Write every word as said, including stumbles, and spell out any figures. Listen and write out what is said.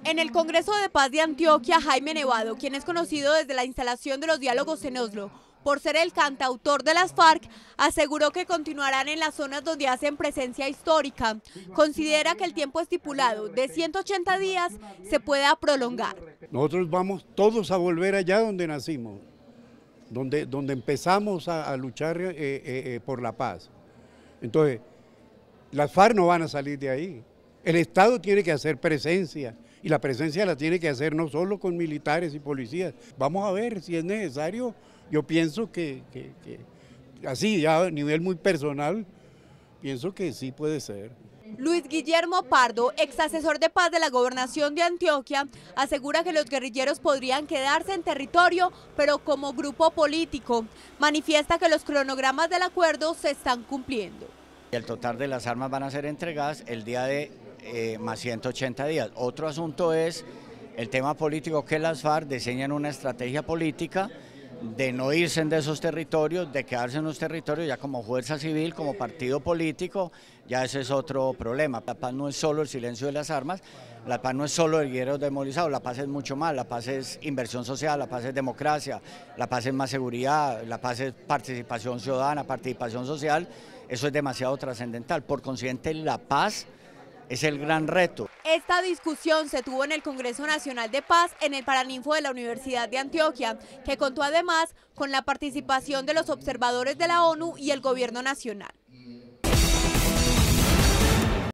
En el Congreso de Paz de Antioquia, Jaime Nevado, quien es conocido desde la instalación de los diálogos en Oslo por ser el cantautor de las FARC, aseguró que continuarán en las zonas donde hacen presencia histórica. Considera que el tiempo estipulado de ciento ochenta días se pueda prolongar. Nosotros vamos todos a volver allá donde nacimos, donde, donde empezamos a, a luchar eh, eh, eh, por la paz. Entonces, las FARC no van a salir de ahí. El Estado tiene que hacer presencia, y la presencia la tiene que hacer no solo con militares y policías. Vamos a ver si es necesario. Yo pienso que, que, que así, ya a nivel muy personal, pienso que sí puede ser. Luis Guillermo Pardo, ex asesor de paz de la gobernación de Antioquia, asegura que los guerrilleros podrían quedarse en territorio, pero como grupo político. Manifiesta que los cronogramas del acuerdo se están cumpliendo. El total de las armas van a ser entregadas el día de eh, más ciento ochenta días. Otro asunto es el tema político, que las FARC diseñan una estrategia política de no irse de esos territorios, de quedarse en los territorios ya como fuerza civil, como partido político. Ya ese es otro problema. La paz no es solo el silencio de las armas, la paz no es solo el guerrero desmovilizado, la paz es mucho más, la paz es inversión social, la paz es democracia, la paz es más seguridad, la paz es participación ciudadana, participación social. Eso es demasiado trascendental. Por consiguiente, la paz es el gran reto. Esta discusión se tuvo en el Congreso Nacional de Paz en el Paraninfo de la Universidad de Antioquia, que contó además con la participación de los observadores de la ONU y el Gobierno Nacional.